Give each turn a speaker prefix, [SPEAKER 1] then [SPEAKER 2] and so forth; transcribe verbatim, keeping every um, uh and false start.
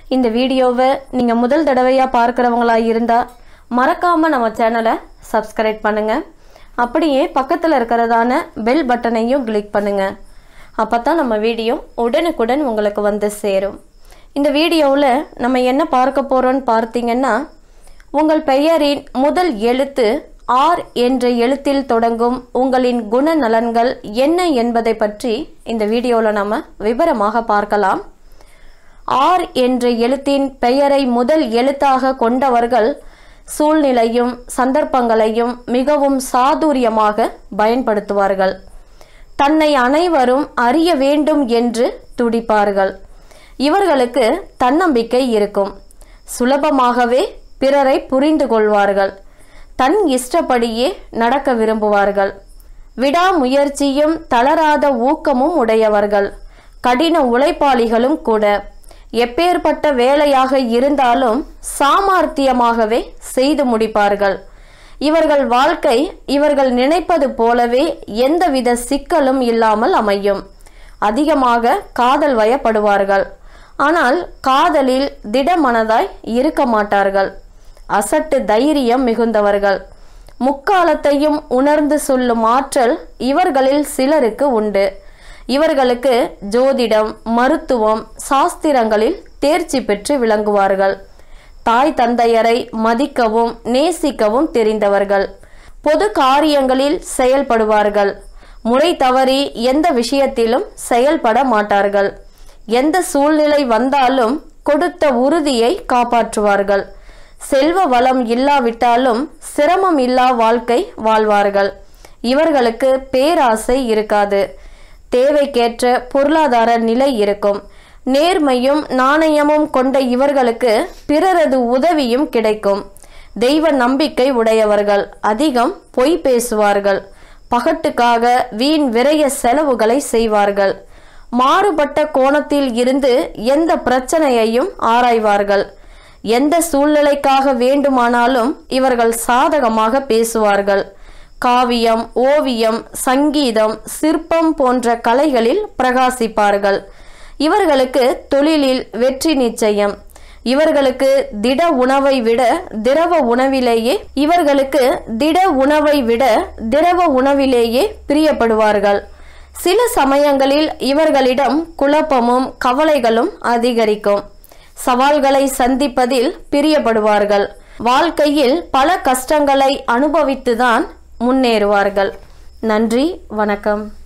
[SPEAKER 1] இந்த வீடியோவை நீங்க முதல் தடவையா பார்க்கறவங்களா இருந்தா மறக்காம நம்ம சேனலை சப்ஸ்கிரைப் பண்ணுங்க. அப்படியே பக்கத்துல இருக்கறதான பெல் பட்டனையும் கிளிக் பண்ணுங்க. அப்பதான் நம்ம வீடியோ உடனுக்குடன் உங்களுக்கு வந்து சேரும். இந்த வீடியோவுல நம்ம என்ன பார்க்க போறோம்னு பார்த்தீங்கன்னா, உங்கள் பெயரின் முதல் எழுத்து ஆர் என்ற எழுத்தில் தொடங்கும் உங்களின் குணநலன்கள் என்ன என்பதை பற்றி இந்த வீடியோவில் நம்ம விவரமாக பார்க்கலாம். ஆர் என்ற எழுத்தின் பெயரை முதல் எழுத்தாக கொண்டவர்கள் சூழ்நிலையும் சந்தர்ப்பங்களையும் மிகவும் சாதுரியமாக பயன்படுத்துவார்கள். தன்னை அனைவரும் அறிய வேண்டும் என்று துடிப்பார்கள். இவர்களுக்கு தன்னம்பிக்கை இருக்கும். சுலபமாகவே பிறரை புரிந்து கொள்வார்கள். தன் இஷ்டப்படியே நடக்க விரும்புவார்கள். விடாமுயற்சியும் தளராத ஊக்கமும் உடையவர்கள். கடின உழைப்பாளிகளும் கூட. எப்பேற்பட்ட வேலையாக இருந்தாலும் சாமர்த்தியமாகவே செய்து முடிப்பார்கள். இவர்கள் வாழ்க்கை இவர்கள் நினைப்பது போலவே எந்தவித சிக்கலும் இல்லாமல் அமையும். அதிகமாக காதல் வயப்படுவார்கள். ஆனால் காதலில் திடமனதாய் இருக்க மாட்டார்கள். அசட்டு தைரியம் மிகுந்தவர்கள். முக்காலத்தையும் உணர்ந்து சொல்லும் ஆற்றல் இவர்களில் சிலருக்கு உண்டு. இவர்களுக்கு ஜோதிடம், மருத்துவம், சாஸ்திரங்களில் தேர்ச்சி பெற்று விளங்குவார்கள். தாய் தந்தையரை மதிக்கவும் நேசிக்கவும் தெரிந்தவர்கள். பொது காரியங்களில் செயல்படுவார்கள். முறை தவறி எந்த விஷயத்திலும் செயல்பட மாட்டார்கள். எந்த சூழ்நிலை வந்தாலும் கொடுத்த உறுதியை காப்பாற்றுவார்கள். செல்வ வளம் இல்லாவிட்டாலும் சிரமம் இல்லா வாழ்க்கை வாழ்வார்கள். இவர்களுக்கு பேராசை இருக்காது. தேவைக்கேற்ற பொருளாதார நிலை இருக்கும். நேர்மையும் நாணயமும் கொண்ட இவர்களுக்கு பிறரது உதவியும் கிடைக்கும். தெய்வ நம்பிக்கை உடையவர்கள். அதிகம் பொய் பேசுவார்கள். பகட்டுக்காக வீண் விரய செலவுகளை செய்வார்கள். மாறுபட்ட கோணத்தில் இருந்து எந்த பிரச்சனையையும் ஆராய்வார்கள். எந்த சூழ்நிலைக்காக வேண்டுமானாலும் இவர்கள் சாதகமாக பேசுவார்கள். காவியம், ஓவியம், சங்கீதம், சிற்பம் போன்ற கலைகளில் பிரகாசிப்பார்கள். இவர்களுக்கு தொழிலில் வெற்றி நிச்சயம். இவர்களுக்கு திட உணவை விட திரவ உணவிலேயே இவர்களுக்கு திட உணவை விட திரவ உணவிலேயே பிரியப்படுவார்கள். சில சமயங்களில் இவர்களிடம் குழப்பமும் கவலைகளும் அதிகரிக்கும். சவால்களை சந்திப்பதில் பிரியப்படுவார்கள். வாழ்க்கையில் பல கஷ்டங்களை அனுபவித்துதான் முன்னேறுவார்கள். நன்றி, வணக்கம்.